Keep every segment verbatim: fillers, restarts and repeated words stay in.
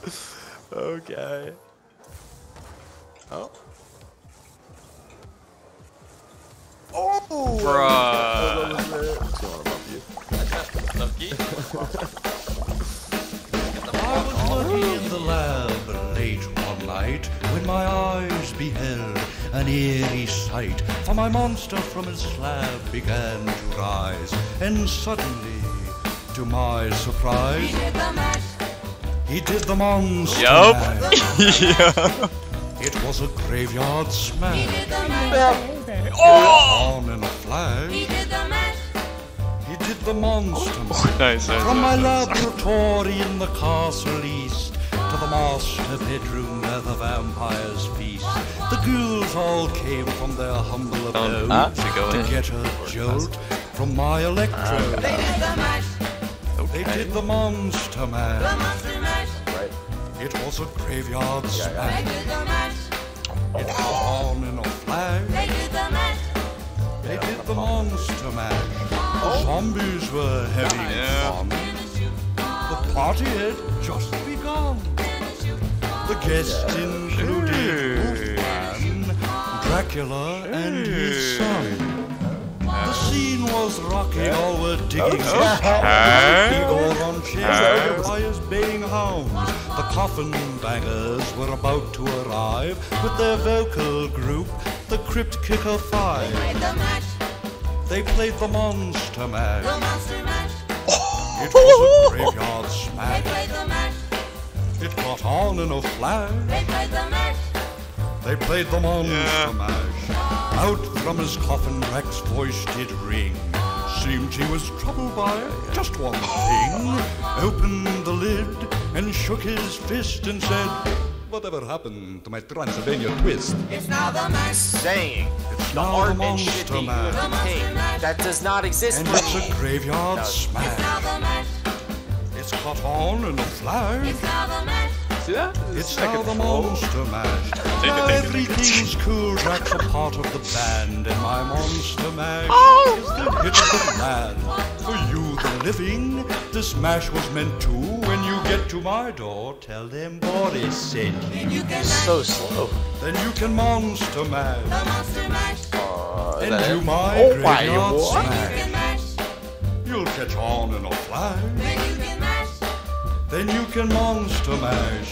Okay. Oh. Oh! Bruh. What's going on above you? I was working in the lab late one night when my eyes beheld an eerie sight. For my monster from his slab began to rise, and suddenly, to my surprise, he did the mash. He did the monster Yup. mash. Yeah. It was a graveyard smash. He did the mash. Oh! On in a flash. He did the mash. He did the monster mash. Nice, nice, From my nice, nice. laboratory in the castle east to the master bedroom where the vampires feast, the ghouls all came from their humble abode ah, to go to in. get a jolt from my electrode. They did the mash. They did the monster The mash. monster mash. Right. It was a graveyard They smash. did the mash. It was on in a flash. They did the mash. They did the monster mash. The zombies were having Yeah. fun. The party had just begun. The guests included Wolfman, Dracula, and his son. The scene was rocking, all were digging. Okay. Igor on chairs, fires baying hounds. The coffin bangers were about to arrive with their vocal group, the Crypt Kicker Five. Played the mash. They played the monster mash. The monster mash. It was a graveyard They smash. played the mash. It got on in a flash. They played the mash. They played the monster Yeah. mash. Out from his coffin, Rex's voice did ring. Seemed he was troubled by just one thing. Opened the lid and shook his fist and said, "Whatever happened to my Transylvania twist?" It's now the mash. Saying It's the now art the and monster shitty mash. The monster thing mash. that does not exist And for it's me. a graveyard It's now smash. the mash. It's caught on in a flash. It's now the mash. See that? It's now the monster mash. Now everything's cool, Drax a part of the band, and my monster mash is the hit of the land. For you, the living, this mash was meant to. When you get to my door, tell them Boris sent you. And you can mash. So slow. Then you can monster The mash monster mash. Uh, and is that do it? my Oh my graveyard God. You smash. can mash. You'll catch on in a flash. Then you can mash. Then you can monster mash.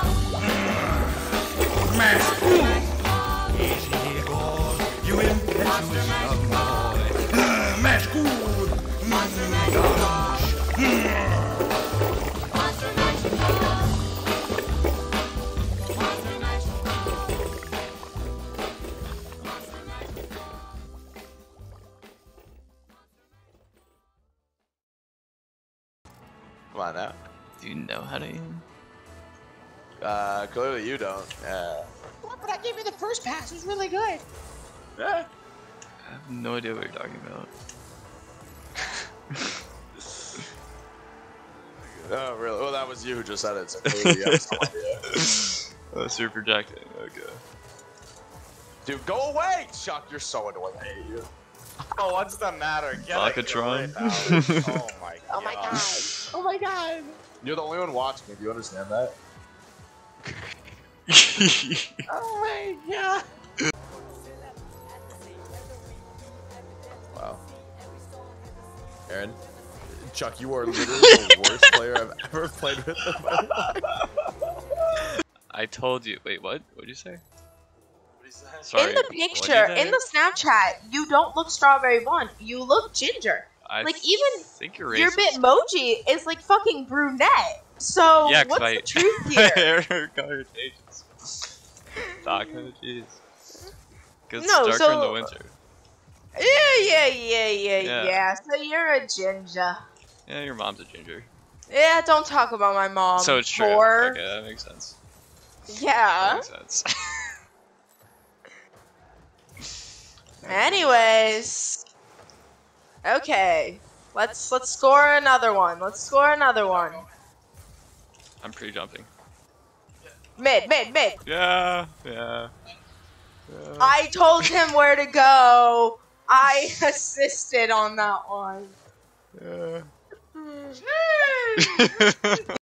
Mash. Easy, God, you impetuous young boy. Mash good. Monster mash. Monster mash. Monster mash. Come on now. Do you know how to aim? Uh, clearly you don't. Yeah. What? But I gave you the first pass. It was really good. Yeah. I have no idea what you're talking about. Oh, really? Well, that was you who just said it, so clearly you have no idea. Oh, so you're projecting. Okay. Dude, go away, Chuck. You're so annoying. I hate you. Oh, what's the matter? Get it, Bakatron. get it out. Oh my god. Oh my god. Oh my god. You're the only one watching me. Do you understand that? Oh my god. Wow. Aaron, Chuck, you are literally the worst player I've ever played with in my life. I told you. Wait, what? What'd you say? What is that? Sorry. In the what'd you picture, say? in the Snapchat, you don't look strawberry blonde. You look ginger. I like, even think you're Your racist. Bitmoji is like fucking brunette. So Yeah, 'cause what's I- the truth My here? hair color changes. Doc, oh jeez. Cause it's No, darker in so- the winter. Yeah, yeah, yeah, yeah, Yeah. yeah. So you're a ginger. Yeah, your mom's a ginger. Yeah, don't talk about my mom. so it's true. whore. Okay, that makes sense. That Yeah. makes sense. Anyways. Okay. Let's let's score another one. Let's score another one. I'm pre-jumping. Mid, mid, mid. Yeah, yeah. yeah. I told him where to go. I assisted on that one. yeah.